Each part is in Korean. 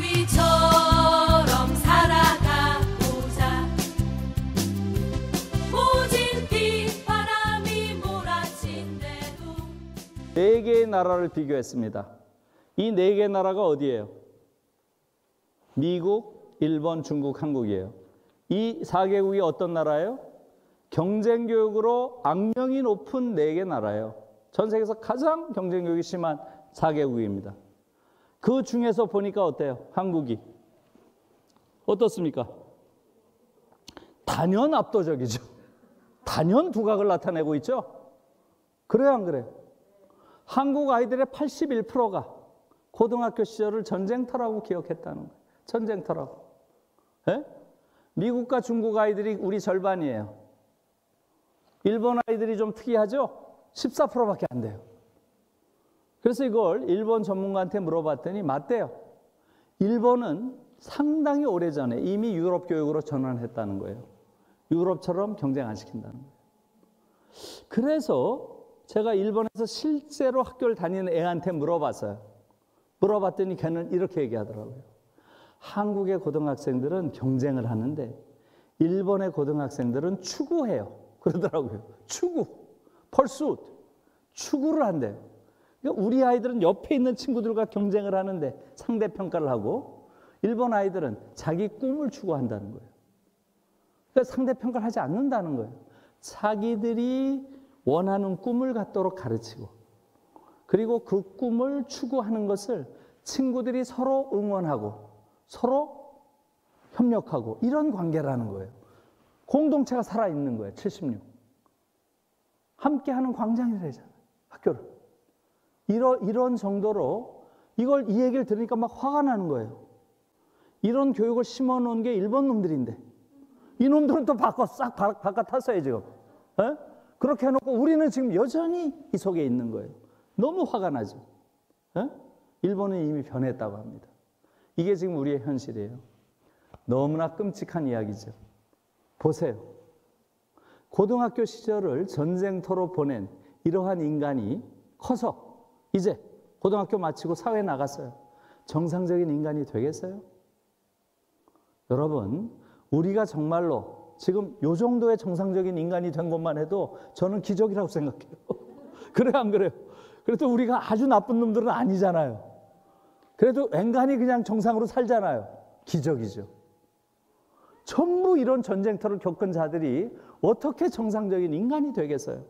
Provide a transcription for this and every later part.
나비처럼 살아가보자. 모진 비바람이 몰아친대도. 네 개의 나라를 비교했습니다. 이 네 개의 나라가 어디예요? 미국, 일본, 중국, 한국이에요. 이 4개국이 어떤 나라예요? 경쟁 교육으로 악명이 높은 4개 나라예요. 전 세계에서 가장 경쟁 교육이 심한 4개국입니다. 그 중에서 보니까 어때요? 한국이 어떻습니까? 단연 압도적이죠. 단연 두각을 나타내고 있죠. 그래요, 안 그래요? 한국 아이들의 81%가 고등학교 시절을 전쟁터라고 기억했다는 거예요. 전쟁터라고. 예? 미국과 중국 아이들이 우리 절반이에요. 일본 아이들이 좀 특이하죠? 14%밖에 안 돼요. 그래서 이걸 일본 전문가한테 물어봤더니 맞대요. 일본은 상당히 오래전에 이미 유럽 교육으로 전환했다는 거예요. 유럽처럼 경쟁 안 시킨다는 거예요. 그래서 제가 일본에서 실제로 학교를 다니는 애한테 물어봤어요. 물어봤더니 걔는 이렇게 얘기하더라고요. 한국의 고등학생들은 경쟁을 하는데 일본의 고등학생들은 추구해요. 그러더라고요. 추구, 펄수트, 추구를 한대요. 그러니까 우리 아이들은 옆에 있는 친구들과 경쟁을 하는데 상대평가를 하고 일본 아이들은 자기 꿈을 추구한다는 거예요. 그러니까 상대평가를 하지 않는다는 거예요. 자기들이 원하는 꿈을 갖도록 가르치고 그리고 그 꿈을 추구하는 것을 친구들이 서로 응원하고 서로 협력하고 이런 관계라는 거예요. 공동체가 살아있는 거예요. 76. 함께하는 광장이 되잖아요. 학교를. 이런 정도로 이 얘기를 들으니까 막 화가 나는 거예요. 이런 교육을 심어놓은 게 일본 놈들인데 이 놈들은 또 싹 바깥탔어요 지금. 에? 그렇게 해놓고 우리는 지금 여전히 이 속에 있는 거예요. 너무 화가 나죠. 에? 일본은 이미 변했다고 합니다. 이게 지금 우리의 현실이에요. 너무나 끔찍한 이야기죠. 보세요. 고등학교 시절을 전쟁터로 보낸 이러한 인간이 커서 이제 고등학교 마치고 사회에 나갔어요. 정상적인 인간이 되겠어요? 여러분, 우리가 정말로 지금 요 정도의 정상적인 인간이 된 것만 해도 저는 기적이라고 생각해요. 그래요, 안 그래요? 그래도 우리가 아주 나쁜 놈들은 아니잖아요. 그래도 앵간히 그냥 정상으로 살잖아요. 기적이죠. 전부 이런 전쟁터를 겪은 자들이 어떻게 정상적인 인간이 되겠어요?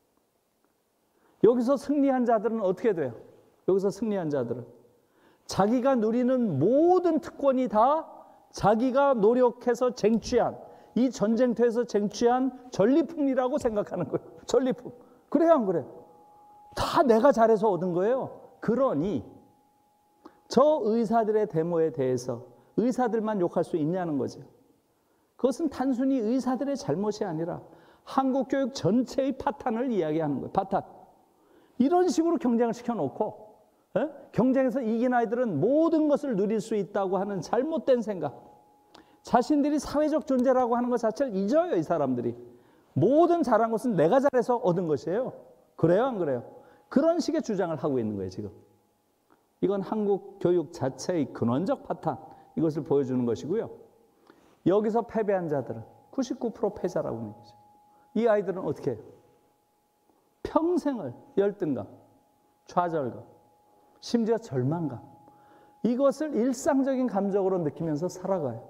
여기서 승리한 자들은 어떻게 돼요? 여기서 승리한 자들은 자기가 누리는 모든 특권이 다 자기가 노력해서 쟁취한 이 전쟁터에서 쟁취한 전리품이라고 생각하는 거예요. 전리품. 그래요, 안 그래요? 다 내가 잘해서 얻은 거예요. 그러니 저 의사들의 데모에 대해서 의사들만 욕할 수 있냐는 거죠. 그것은 단순히 의사들의 잘못이 아니라 한국 교육 전체의 파탄을 이야기하는 거예요. 파탄. 이런 식으로 경쟁을 시켜놓고 경쟁에서 이긴 아이들은 모든 것을 누릴 수 있다고 하는 잘못된 생각. 자신들이 사회적 존재라고 하는 것 자체를 잊어요. 이 사람들이. 모든 잘한 것은 내가 잘해서 얻은 것이에요. 그래요, 안 그래요? 그런 식의 주장을 하고 있는 거예요, 지금. 이건 한국 교육 자체의 근원적 파탄, 이것을 보여주는 것이고요. 여기서 패배한 자들은 99% 패자라고 하는 거죠. 이 아이들은 어떻게 해요? 평생을 열등감, 좌절감, 심지어 절망감, 이것을 일상적인 감정으로 느끼면서 살아가요.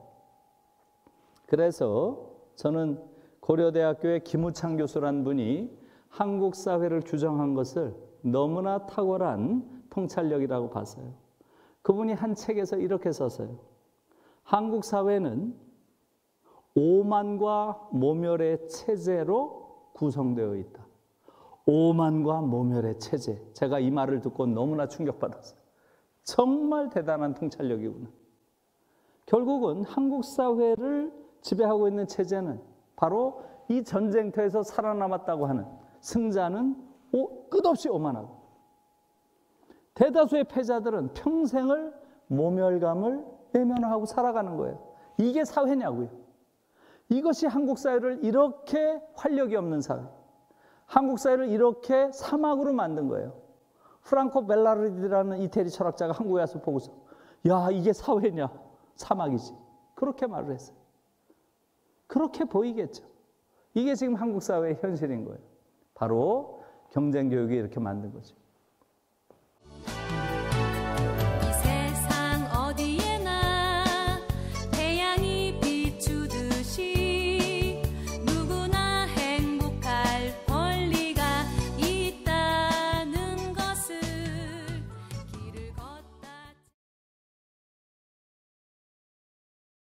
그래서 저는 고려대학교의 김우창 교수란 분이 한국 사회를 규정한 것을 너무나 탁월한 통찰력이라고 봤어요. 그분이 한 책에서 이렇게 썼어요. 한국 사회는 오만과 모멸의 체제로 구성되어 있다. 오만과 모멸의 체제. 제가 이 말을 듣고 너무나 충격받았어요. 정말 대단한 통찰력이구나. 결국은 한국 사회를 지배하고 있는 체제는 바로 이 전쟁터에서 살아남았다고 하는 승자는 끝없이 오만하고 대다수의 패자들은 평생을 모멸감을 외면하고 살아가는 거예요. 이게 사회냐고요. 이것이 한국 사회를 이렇게 활력이 없는 사회, 한국 사회를 이렇게 사막으로 만든 거예요. 프랑코 벨라르디라는 이태리 철학자가 한국에 와서 보고서 야, 이게 사회냐? 사막이지. 그렇게 말을 했어요. 그렇게 보이겠죠. 이게 지금 한국 사회의 현실인 거예요. 바로 경쟁 교육이 이렇게 만든 거죠.